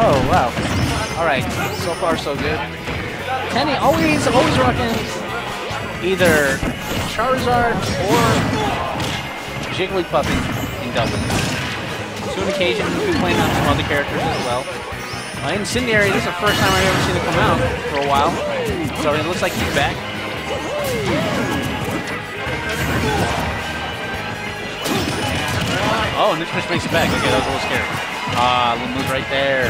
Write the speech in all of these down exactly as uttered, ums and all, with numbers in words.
Oh, wow. All right, so far so good. Tenny always, always rocking either Charizard or Jigglypuff in, in double. To an occasion, we'll be playing on some other characters as well. Uh, Incendiary, this is the first time I've ever seen it come out for a while. So it looks like he's back. Oh, Ninja Fish makes it back. Okay, that was a little scary. Ah, uh, little move right there.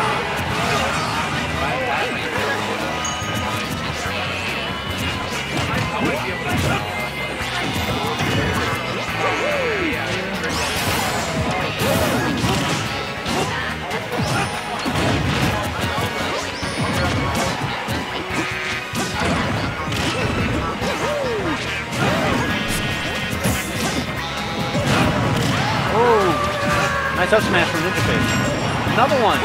Nice up smash from Ninja Fish. Another one.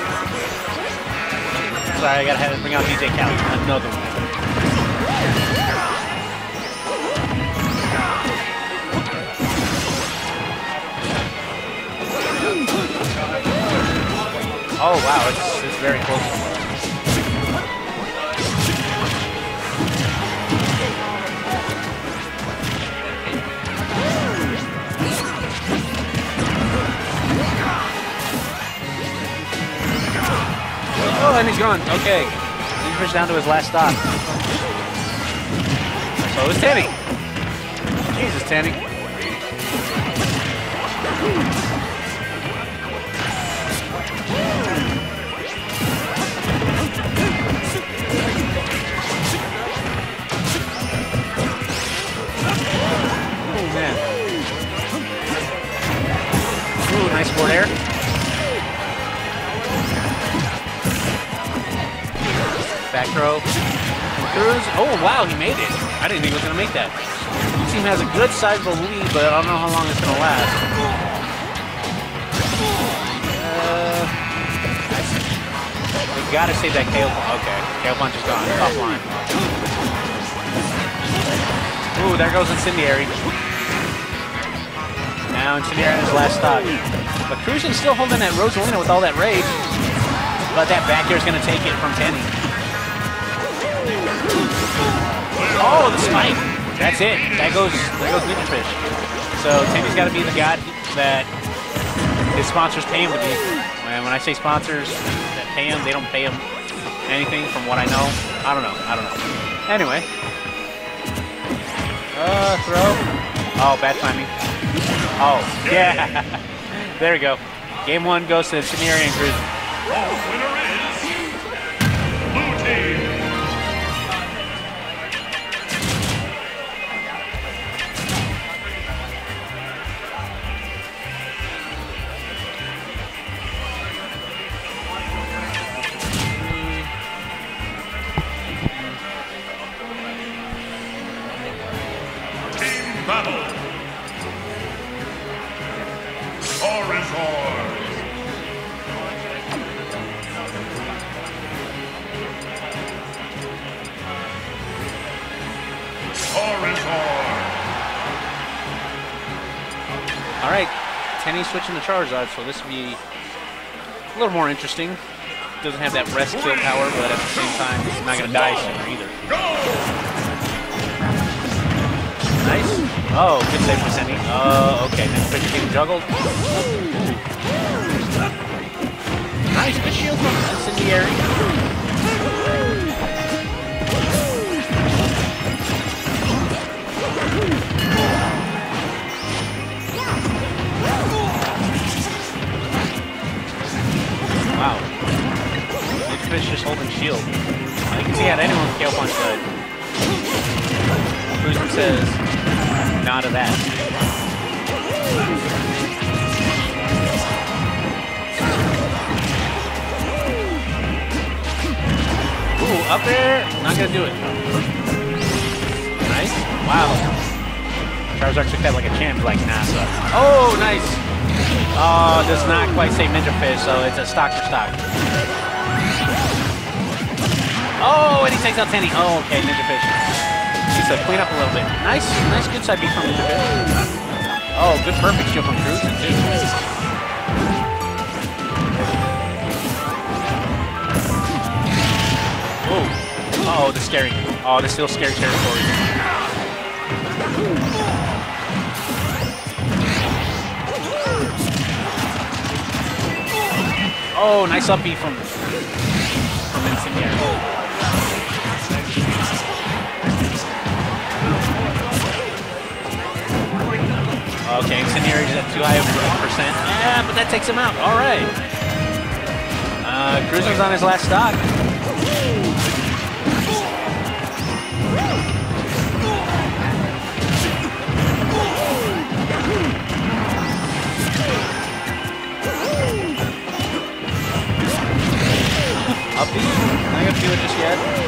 Sorry, I gotta have to bring out D J Khaled. Another one. Oh wow, it's, it's very close. Oh, and he's gone. Okay. He's pushed down to his last stop. So is Tenny. Jesus, Tenny. Oh, man. Ooh, nice forward air. Back throw. Cruz. Oh, wow, he made it. I didn't think he was going to make that. This team has a good sizable lead, but I don't know how long it's going to last. Uh, we got to save that K O punch. Okay, K O punch is gone. Top line. Ooh, there goes Incendiary. Now Incendiary on his last stop. But Cruz is still holding that Rosalina with all that rage. But that back air is going to take it from Tenny. Oh, the spike! That's it. That goes, that goes Ninja Fish. So Tenny's got to be the guy that his sponsors pay him to be. And when I say sponsors that pay him, they don't pay him anything from what I know. I don't know. I don't know. Anyway. Uh, throw. Oh, bad timing. Oh, yeah. There we go. Game one goes to Incendiary and Cruz. Winner is Blue Team. Battle. Charizard. Charizard. All right, Tenny switching to Charizard, so this will be a little more interesting. Doesn't have that rest kill power, but at the same time, he's not gonna die sooner either. Nice. Oh, good save for Tenny. Oh, okay. Next pitch getting juggled. Nice. Good shield from Incendiary. Wow. Ninja Fish just holding shield. I can see how anyone with K O punch good. Cruiser says, not to that. Ooh, up there, not gonna do it. Nice. Wow. Charizard took that like a champ, like NASA. Oh, nice. Oh, does not quite save Ninja Fish, so it's a stock for stock. Oh, and he takes out Tenny. Oh, okay, Ninja Fish. Needs to clean up a little bit. Nice, nice good side beat from Ninja Fish. Oh, good perfect shield from Cruisin' too. Oh, this still scary territory. Oh, nice up B from, from Incendiary. Okay, Incendiary's at too high of a percent. Yeah, but that takes him out. All right. Uh, Cruiser's on his last stock. Up B. Not gonna do it just yet.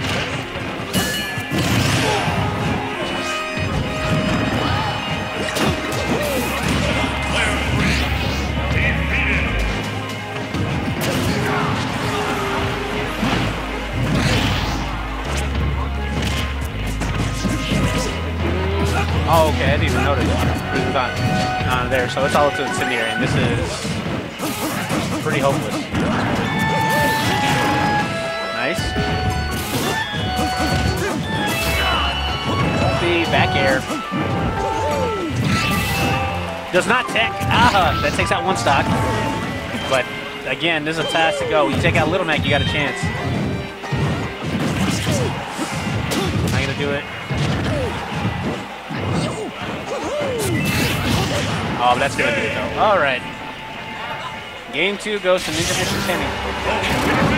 Oh, okay, I didn't even notice. Cruiser's on, on there, so it's all up to Incendiary, and this is pretty hopeless. Nice. The back air. Does not tech. Ah, that takes out one stock. But again, this is a task to go. You take out Little Mac, you got a chance. Not gonna do it. Oh, that's gonna do it though. All right. Game two goes to Ninja Mission Kenny.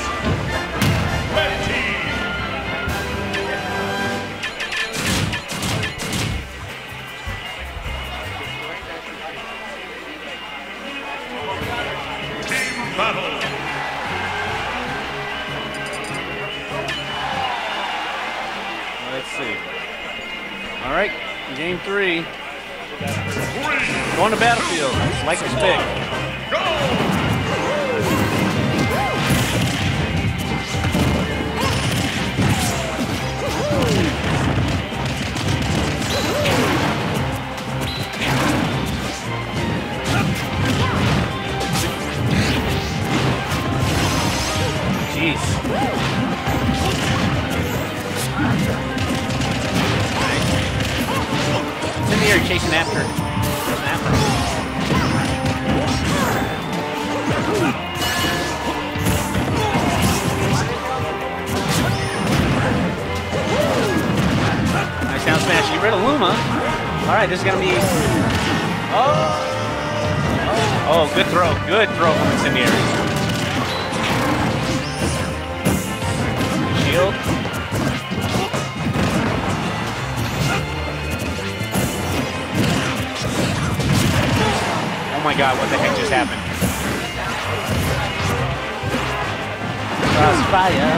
Let's see. All right, game three. Going to Battlefield. Like his pick. Jeez. It's in the air chasing after. Chasing after. Nice down smash. Get rid of Luma. Alright, this is gonna be. Oh! Oh, good throw. Good throw from Incendiary. Shield. Oh my god, what the heck just happened? Crossfire.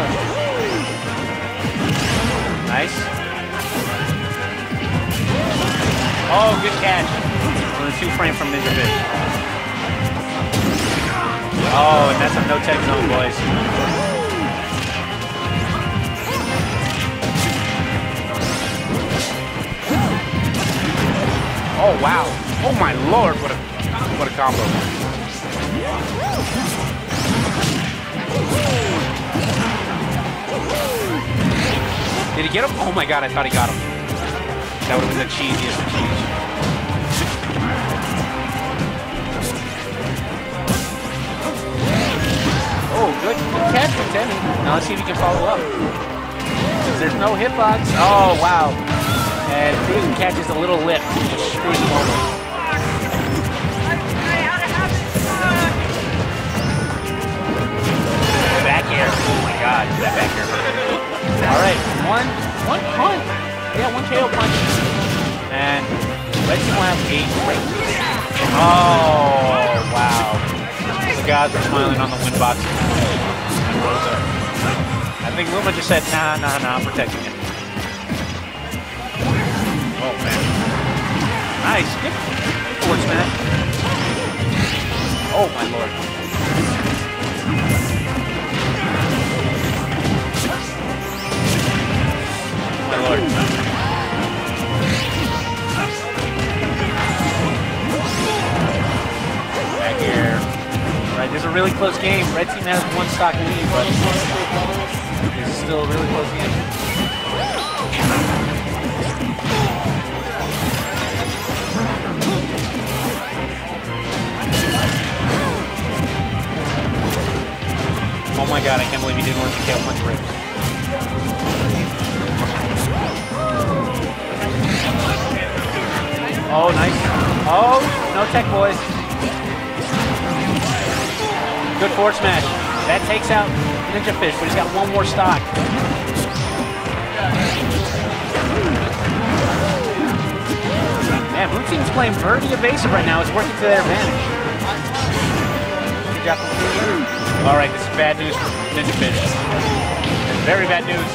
Nice. Oh, good catch. On a two frame from Ninja Fish. Oh, and that's a no tech zone, boys. Oh wow. Oh my lord, what a what a combo. Did he get him? Oh my god, I thought he got him. That would have been the cheesiest of cheese. Oh, good, good catch from Tenny. Now let's see if he can follow up. There's no hitbox. Oh wow. And Cruiser catches a little lip. Just screws him over. Back air. Oh my god, that back air hurt. Alright, one, one punch. Yeah, one K O punch. And Red Team will have eight break. Oh, wow. The guys are smiling on the win box. I think Luma just said, nah, nah, nah, I'm protecting it. Oh, man. Nice. Good forward smash. Oh, my lord. Oh, my lord. Back here. Right, this is a really close game. Red team has one stock lead, but this is still a really close game. Oh my god, I can't believe he didn't want to kill punch ribs. Oh, nice. Oh, no tech, boys. Good forward smash. That takes out Ninja Fish, but he's got one more stock. Man, Blue Team's playing pretty evasive right now. It's working to their advantage. Good job from Blue. All right, this is bad news for Ninja Fish. Very bad news.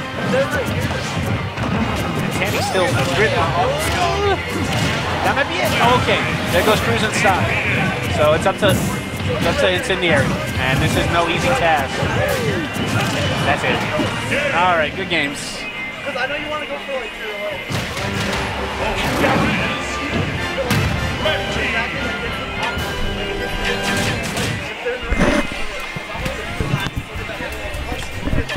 And Tanny's still good. That might be it. Okay, there goes Cruise and Stock. So it's up to it's up to Incendiary, and this is no easy task. That's it. All right, good games. Because I know you want to go for like your